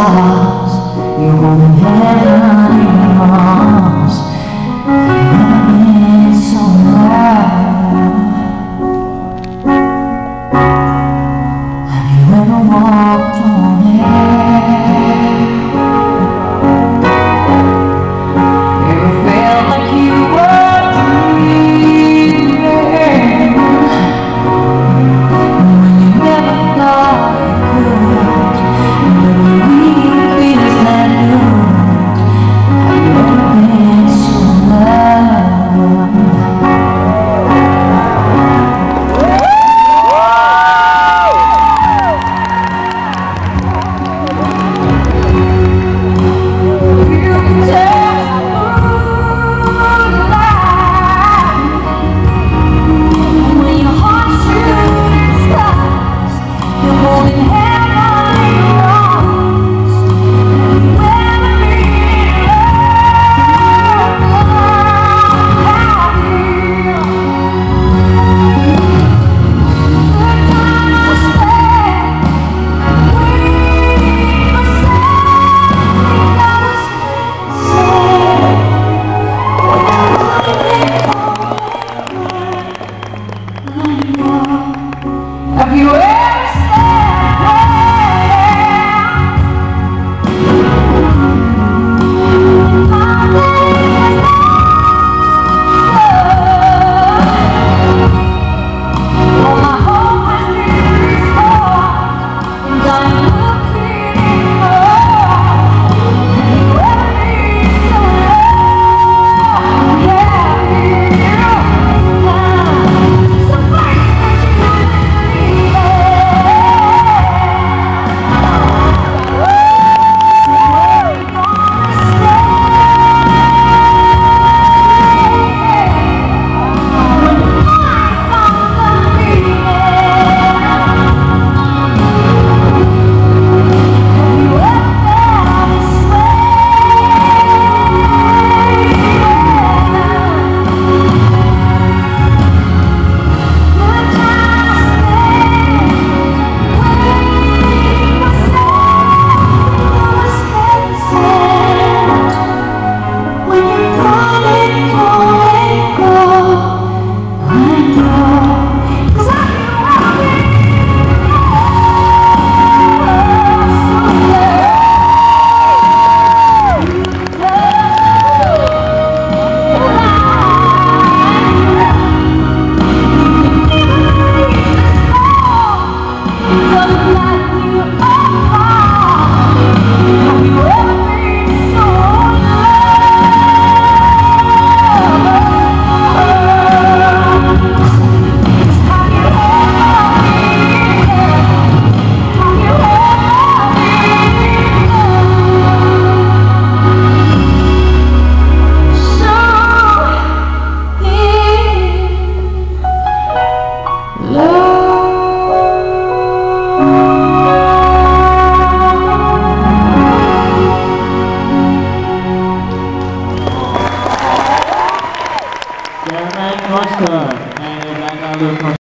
stars, you're holding heaven in your arms. You've been so long. Have you ever walked on air? Ever felt like you were dreaming when you never thought you could? But the real feels that good. Have you ever been so loved? You can tell when your heart shoots stars, you're holding heaven in your arms. Have you ever been loved? Good times spent waiting for something that was missing. Have you ever Jermaine Costa and Amanda Lucas.